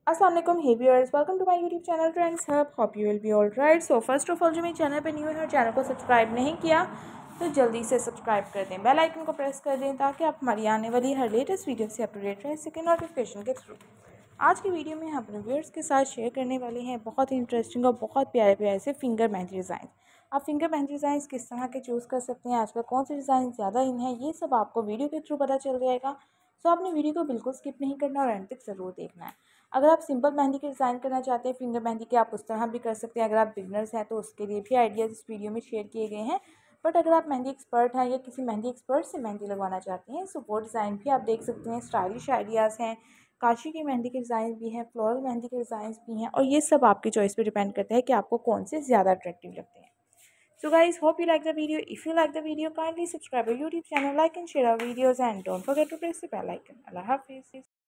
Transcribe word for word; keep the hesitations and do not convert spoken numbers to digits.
अस्सलाम वालेकुम hey viewers, welcome to my YouTube channel trends hub. Hope you will be all right. So first of all, जो मेरे channel पे new है और चैनल को सब्सक्राइब नहीं किया तो जल्दी से सब्सक्राइब कर दें, बेल आइकन को प्रेस कर दें ताकि आप हमारी आने वाली हर लेटेस्ट वीडियो से अप टू डेट रह सकें नोटिफिकेशन के थ्रू। आज की वीडियो में हम अपने व्यूअर्स के साथ शेयर करने वाले हैं बहुत ही इंटरेस्टिंग और बहुत प्यारे प्यारे से फिंगर मेहंदी डिज़ाइन। आप फिंगर मेहंदी डिज़ाइन किस तरह के चूज़ कर सकते हैं, आजकल कौन से डिज़ाइन ज़्यादा इन है, ये सब आपको वीडियो के थ्रू पता चल जाएगा। सो आपने वीडियो को बिल्कुल स्किप नहीं करना और एंड तक ज़रूर देखना है। अगर आप सिंपल मेहंदी के डिज़ाइन करना चाहते हैं फिंगर मेहंदी के, आप उस तरह भी कर सकते हैं। अगर आप बिगनर्स हैं तो उसके लिए भी आइडियाज़ इस वीडियो में शेयर किए गए हैं। बट अगर आप मेहंदी एक्सपर्ट हैं या किसी मेहंदी एक्सपर्ट से मेहंदी लगवाना चाहते हैं, सो वो डिज़ाइन भी आप देख सकते हैं। स्टाइलिश आइडियाज़ हैं, काशी की मेहंदी के डिज़ाइन भी हैं, फ्लोरल मेहंदी के डिज़ाइन भी हैं, और ये सब आपकी चॉइस पे डिपेंड करता है कि आपको कौन से ज़्यादा अट्रैक्टिव लगते हैं। So guys, hope you like the video. If you like the video, kindly subscribe our YouTube channel, like and share our videos, and don't forget to press the bell icon. Allah Hafiz.